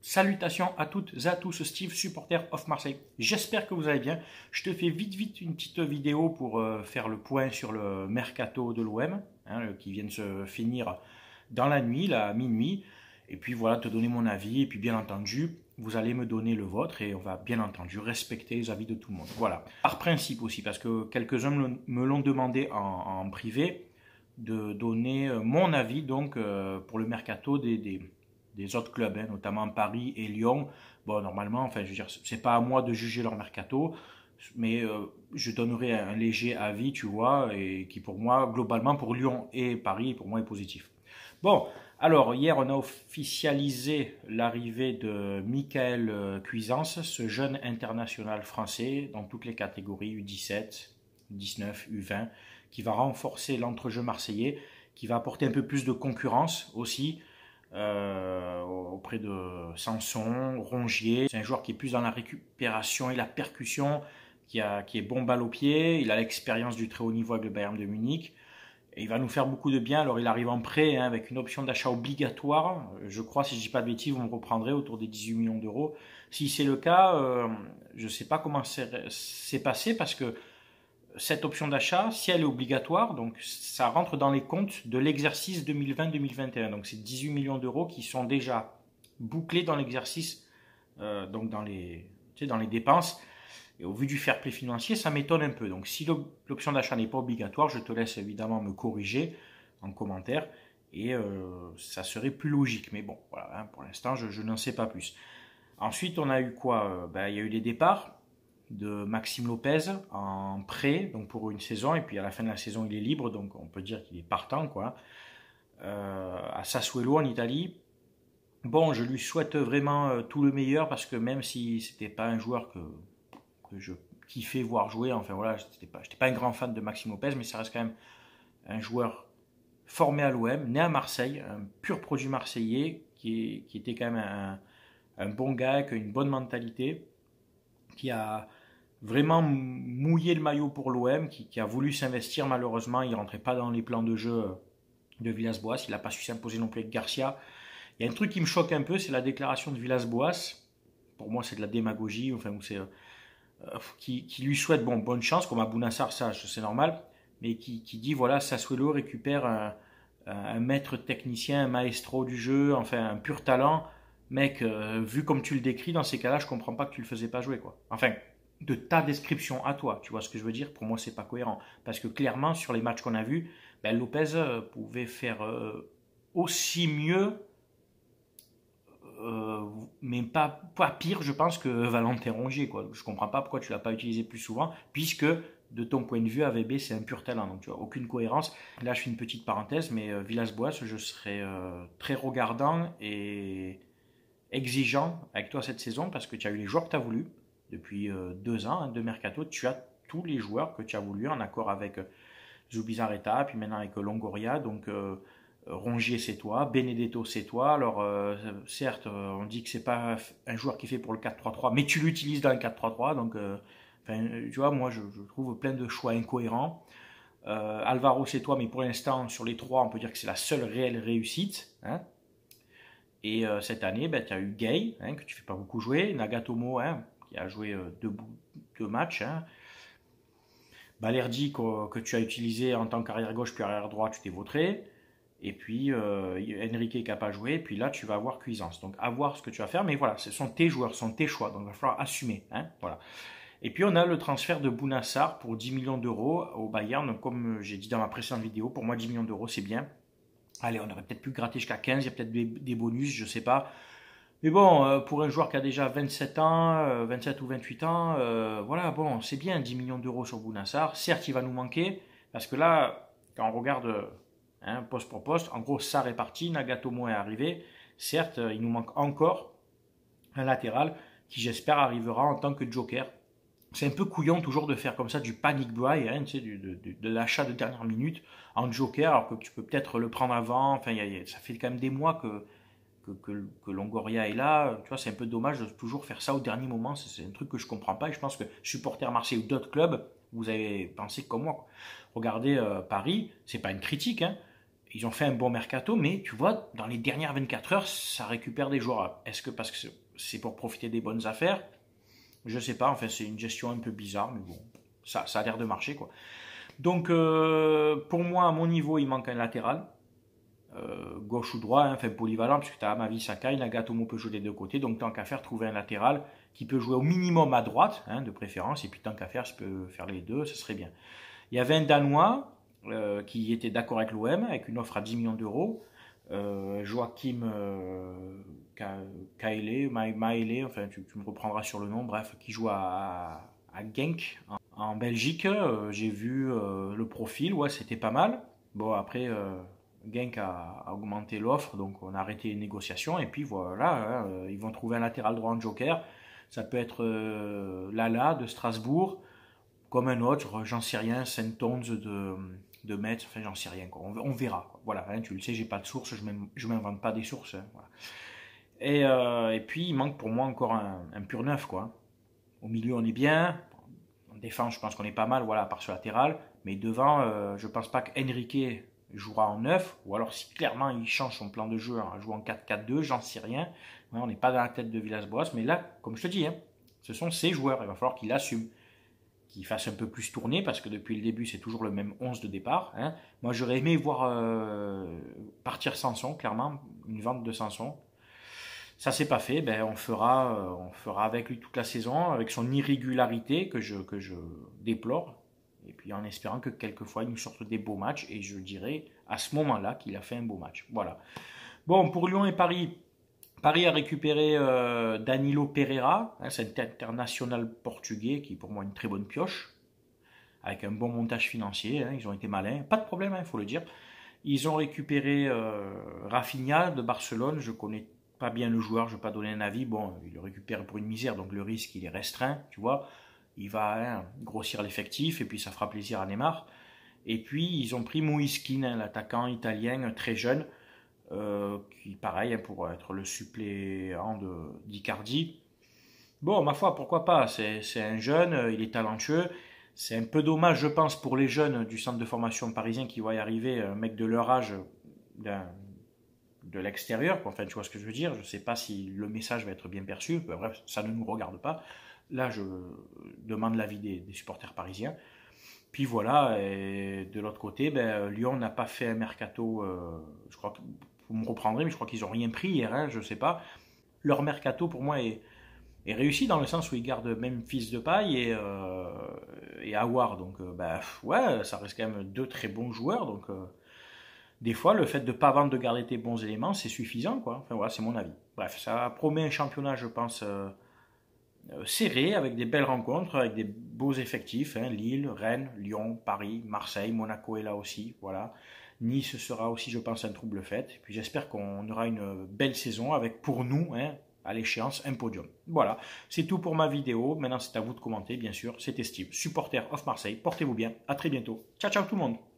Salutations à toutes et à tous, Steve, supporter of Marseille. J'espère que vous allez bien. Je te fais vite une petite vidéo pour faire le point sur le mercato de l'OM, qui vient de se finir dans la nuit, là, à minuit. Et puis voilà, te donner mon avis. Et puis bien entendu, vous allez me donner le vôtre et on va bien entendu respecter les avis de tout le monde. Voilà. Par principe aussi, parce que quelques-uns me l'ont demandé en privé, de donner mon avis donc pour le mercato des autres clubs, notamment Paris et Lyon. Bon, normalement, enfin, je veux dire, c'est pas à moi de juger leur mercato, mais je donnerai un léger avis, tu vois, et qui pour moi, globalement, pour Lyon et Paris, pour moi, est positif. Bon, alors, hier, on a officialisé l'arrivée de Michael Cuisance, ce jeune international français, dans toutes les catégories, U17, U19, U20, qui va renforcer l'entrejeu marseillais, qui va apporter un peu plus de concurrence aussi, auprès de Sanson, Rongier. C'est un joueur qui est plus dans la récupération et la percussion, qui est bon balle au pied. Il a l'expérience du très haut niveau avec le Bayern de Munich. Et il va nous faire beaucoup de bien. Alors il arrive en prêt avec une option d'achat obligatoire. Je crois, si je ne dis pas de bêtises, vous me reprendrez autour des 18 millions d'euros. Si c'est le cas, je ne sais pas comment c'est passé parce que cette option d'achat, si elle est obligatoire, donc ça rentre dans les comptes de l'exercice 2020-2021. Donc c'est 18 millions d'euros qui sont déjà bouclés dans l'exercice, donc dans les dépenses. Et au vu du fair play financier, ça m'étonne un peu. Donc si l'option d'achat n'est pas obligatoire, je te laisse évidemment me corriger en commentaire et ça serait plus logique. Mais bon, voilà, pour l'instant, je n'en sais pas plus. Ensuite, on a eu quoi? Il y a eu les départs de Maxime Lopez en prêt, donc pour une saison, et puis à la fin de la saison il est libre, donc on peut dire qu'il est partant, quoi. À Sassuolo en Italie. Bon, je lui souhaite vraiment tout le meilleur parce que même si c'était pas un joueur que je kiffais voir jouer, enfin voilà, j'étais pas un grand fan de Maxime Lopez, mais ça reste quand même un joueur formé à l'OM, né à Marseille, un pur produit marseillais qui était quand même un bon gars, avec une bonne mentalité, qui a vraiment mouillé le maillot pour l'OM, qui a voulu s'investir. Malheureusement, il ne rentrait pas dans les plans de jeu de Villas-Boas. Il n'a pas su s'imposer non plus avec Garcia. Il y a un truc qui me choque un peu, c'est la déclaration de Villas-Boas. Pour moi, c'est de la démagogie, enfin, qui lui souhaite bonne chance, comme à Bounassar, ça c'est normal, mais qui dit voilà, Sassuolo récupère un maître technicien, un maestro du jeu, enfin un pur talent. Mec, vu comme tu le décris, dans ces cas-là, je comprends pas que tu le faisais pas jouer, quoi. Enfin, de ta description à toi, tu vois ce que je veux dire? Pour moi, c'est pas cohérent. Parce que clairement, sur les matchs qu'on a vus, Lopez pouvait faire aussi mieux, mais pas pire, je pense, que Valentin Rongier, quoi. Je comprends pas pourquoi tu l'as pas utilisé plus souvent, puisque de ton point de vue, AVB, c'est un pur talent, donc tu vois, aucune cohérence. Là, je fais une petite parenthèse, mais Villas-Boas, je serais très regardant et exigeant avec toi cette saison parce que tu as eu les joueurs que tu as voulu depuis 2 ans, de mercato. Tu as tous les joueurs que tu as voulu en accord avec Zubizarreta, puis maintenant avec Longoria. Donc Rongier, c'est toi. Benedetto, c'est toi. Alors certes, on dit que c'est pas un joueur qui est fait pour le 4-3-3, mais tu l'utilises dans le 4-3-3. Donc tu vois, moi je trouve plein de choix incohérents. Alvaro, c'est toi, mais pour l'instant, sur les trois, on peut dire que c'est la seule réelle réussite. Et cette année, tu as eu Gay, que tu ne fais pas beaucoup jouer, Nagatomo, qui a joué deux matchs, Balerdi, que tu as utilisé en tant qu'arrière gauche puis arrière droit, tu t'es vautré, et puis Enrique qui n'a pas joué, et puis là tu vas avoir Cuisance. Donc à voir ce que tu vas faire, mais voilà, ce sont tes joueurs, ce sont tes choix, donc il va falloir assumer. Voilà. Et puis on a le transfert de Bounassar pour 10 millions d'euros au Bayern, donc, comme j'ai dit dans ma précédente vidéo, pour moi 10 millions d'euros c'est bien. Allez, on aurait peut-être pu gratter jusqu'à 15, il y a peut-être des bonus, je ne sais pas. Mais bon, pour un joueur qui a déjà 27 ans, 27 ou 28 ans, voilà, bon, c'est bien 10 millions d'euros sur Bounassar. Certes, il va nous manquer, parce que là, quand on regarde poste pour poste, en gros, Sarr est parti, Nagatomo est arrivé. Certes, il nous manque encore un latéral qui, j'espère, arrivera en tant que joker. C'est un peu couillon toujours de faire comme ça du panic buy, tu sais, de l'achat de dernière minute en joker, alors que tu peux peut-être le prendre avant. Enfin, ça fait quand même des mois que Longoria est là. Tu vois, c'est un peu dommage de toujours faire ça au dernier moment. C'est un truc que je comprends pas. Et je pense que supporters Marseille ou d'autres clubs, vous avez pensé comme moi. Regardez Paris, c'est pas une critique, ils ont fait un bon mercato, mais tu vois, dans les dernières 24 heures, ça récupère des joueurs. Est-ce que parce que c'est pour profiter des bonnes affaires? Je sais pas, enfin c'est une gestion un peu bizarre, mais bon, ça a l'air de marcher quoi. Donc pour moi, à mon niveau, il manque un latéral. Gauche ou droit, hein, enfin polyvalent, puisque tu as Amavi, Sakai, Nagatomo peut jouer des deux côtés, donc tant qu'à faire, trouver un latéral qui peut jouer au minimum à droite, hein, de préférence, et puis tant qu'à faire, je peux faire les deux, ce serait bien. Il y avait un Danois qui était d'accord avec l'OM, avec une offre à 10 millions d'euros, Joachim Maele, enfin tu me reprendras sur le nom, bref, qui joue à Genk en Belgique. J'ai vu le profil, ouais, c'était pas mal. Bon, après, Genk a augmenté l'offre, donc on a arrêté les négociations, et puis voilà, hein, ils vont trouver un latéral droit en joker. Ça peut être Lala de Strasbourg, comme un autre, j'en sais rien, Saint-Tons de Metz, enfin j'en sais rien, quoi. On verra. Quoi. Voilà, hein, tu le sais, j'ai pas de source, je m'invente pas des sources. Hein, voilà. Et puis il manque pour moi encore un pur neuf, quoi. Au milieu on est bien, en défense je pense qu'on est pas mal, voilà, à part sur latéral, mais devant je pense pas qu'Enrique jouera en neuf, ou alors si clairement il change son plan de jeu en jouant en 4-4-2, j'en sais rien. Ouais, on n'est pas dans la tête de Villas-Boas, mais là, comme je te dis, hein, ce sont ses joueurs, il va falloir qu'il assume. Qu'il fasse un peu plus tourner, parce que depuis le début, c'est toujours le même 11 de départ. Hein. Moi, j'aurais aimé voir partir Sanson, clairement, une vente de Sanson. Ça s'est pas fait, ben, on fera avec lui toute la saison, avec son irrégularité que je déplore, et puis en espérant que quelquefois il nous sorte des beaux matchs, et je dirais à ce moment-là qu'il a fait un beau match. Voilà. Bon, pour Lyon et Paris, Paris a récupéré Danilo Pereira, hein, c'est un international portugais qui est pour moi une très bonne pioche, avec un bon montage financier, hein, ils ont été malins, pas de problème, il faut le dire. Ils ont récupéré Rafinha de Barcelone, je connais pas bien le joueur, je ne vais pas donner un avis, bon, il le récupère pour une misère, donc le risque il est restreint, tu vois. Il va grossir l'effectif et puis ça fera plaisir à Neymar. Et puis ils ont pris Moiskin, hein, l'attaquant italien très jeune, qui pareil pour être le suppléant d'Icardi. Bon, ma foi, pourquoi pas, c'est un jeune, il est talentueux. C'est un peu dommage, je pense, pour les jeunes du centre de formation parisien qui voient y arriver un mec de leur âge de l'extérieur. Enfin, tu vois ce que je veux dire. Je ne sais pas si le message va être bien perçu. Bref, ça ne nous regarde pas. Là, je demande l'avis des supporters parisiens. Puis voilà, et de l'autre côté, ben, Lyon n'a pas fait un mercato, je crois que vous me reprendrez, mais je crois qu'ils n'ont rien pris hier, hein, je ne sais pas. Leur mercato, pour moi, est réussi dans le sens où ils gardent même Fils de Paille et Aouar. Donc, ben, ouais, ça reste quand même deux très bons joueurs. Donc, des fois, le fait de ne pas vendre, de garder tes bons éléments, c'est suffisant, quoi. Enfin, voilà, c'est mon avis. Bref, ça promet un championnat, je pense, serré, avec des belles rencontres, avec des beaux effectifs, hein, Lille, Rennes, Lyon, Paris, Marseille, Monaco est là aussi, voilà. Nice sera aussi, je pense, un trouble fête. Et puis j'espère qu'on aura une belle saison avec, pour nous, hein, à l'échéance, un podium. Voilà, c'est tout pour ma vidéo. Maintenant, c'est à vous de commenter, bien sûr. C'était Steve, supporter of Marseille. Portez-vous bien, à très bientôt. Ciao, ciao tout le monde.